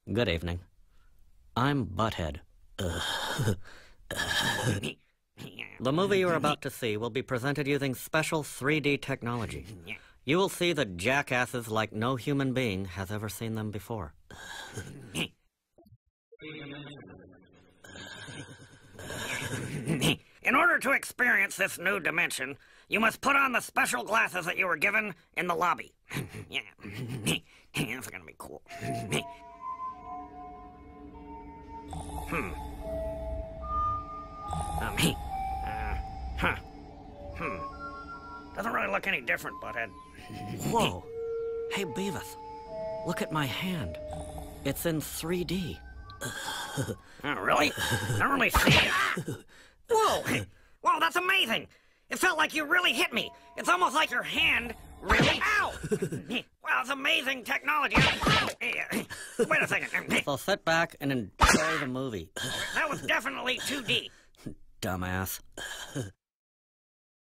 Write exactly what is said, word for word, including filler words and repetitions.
Good evening. I'm Butt-Head. The movie you're about to see will be presented using special three D technology. You will see the jackasses like no human being has ever seen them before. In order to experience this new dimension, you must put on the special glasses that you were given in the lobby. Yeah, that's gonna be cool. Hmm. Um, uh, huh. Hmm. Doesn't really look any different, Butthead. Whoa. Hey, Beavis. Look at my hand. It's in three D. Oh, really? I don't really see it. Whoa! Whoa, that's amazing! It felt like you really hit me. It's almost like your hand really... Ow! Wow, it's amazing technology. Wait a second. So sit back and enjoy the movie. That was definitely two D. Dumbass.